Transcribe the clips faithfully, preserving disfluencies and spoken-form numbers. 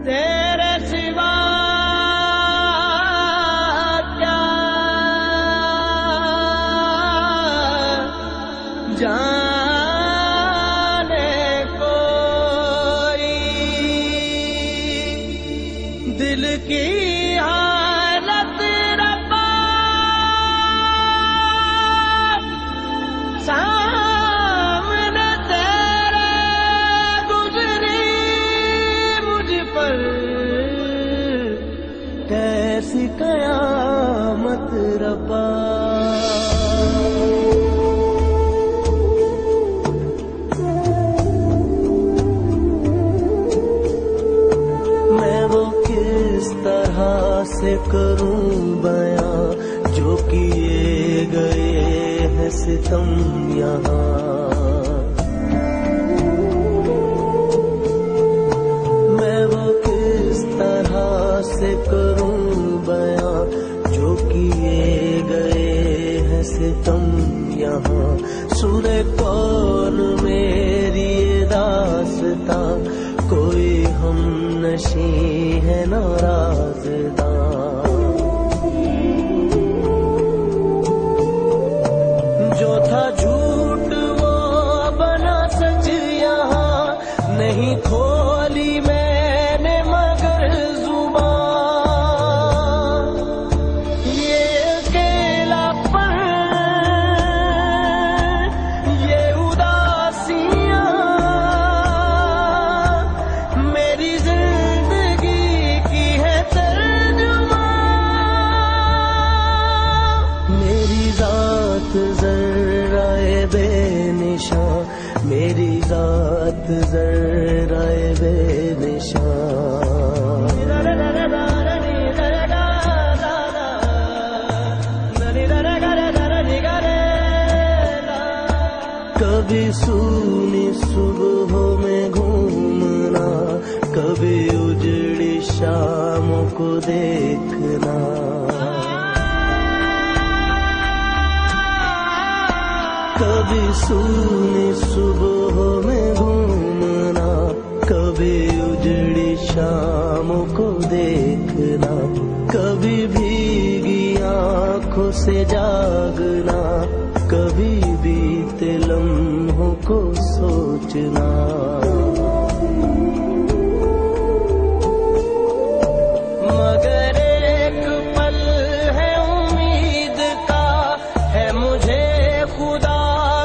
तेरे सिवा क्या जाने कोई दिल की हालत रब्बा सामने तेरे गुजरी मुझ पर कैसी कयामत रब्बा। तरह से करूं बयां जो किए गए हैं सितम यहाँ, मैं वो किस तरह से करूं बयां जो किए गए हैं सितम यहाँ। सूरे कौन मेरी दास्तां कोई हम नशी है नाराज़दां, जो था झूठ वो बना सच यहाँ। नहीं खोली मैंने मगर जुबान, ये अकेलापन ये उदासियां मेरी ज़र्राए बेनिशां, मेरी ज़ात ज़र्राए बेनिशां। कभी सूनी सुबहों में घूमना, कभी उजड़ी शामों को देखना, कभी सूनी सुबहों में घूमना, कभी उजड़ी शामों को देखना, कभी भीगी आँखों से जागना, कभी बीते लम्हों को सोचना। मगर एक पल है उम्मीद का, है मुझे खुदा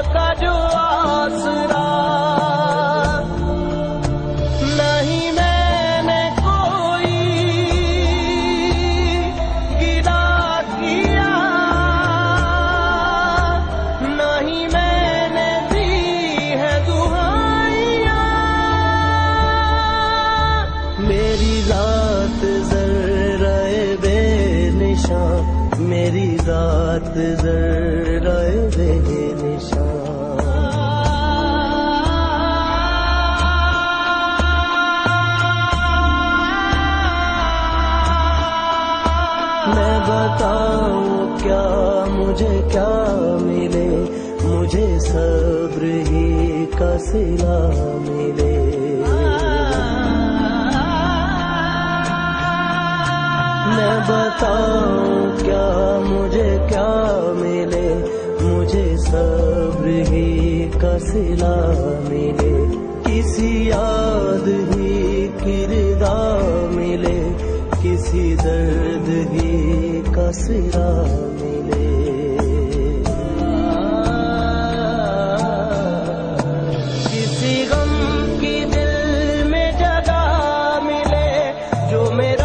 मेरी ज़ात ज़र्राए बेनिशां। मैं बताऊं क्या मुझे क्या मिले, मुझे सब्र ही का सिला मिले। मैं बताऊं क्या मुझे क्या मिले, मुझे सब्र ही का सिला मिले। किसी याद ही की रिदा मिले, किसी दर्द ही का सिरा मिले। किसी गम की दिल में जगह मिले, जो मेरा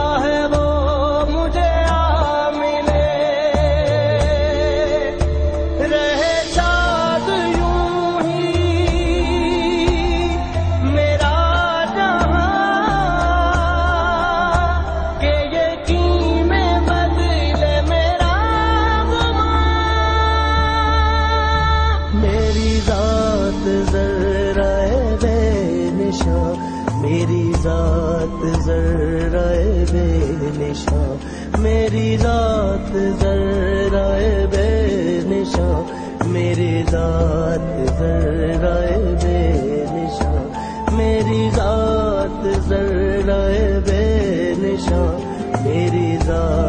मेरी ज़ात ज़र्राए बेनिशां, मेरी ज़ात ज़र्राए बेनिशां, मेरी ज़ात ज़र्राए बेनिशां, मेरी ज़ात ज़र्राए बेनिशा मेरी जात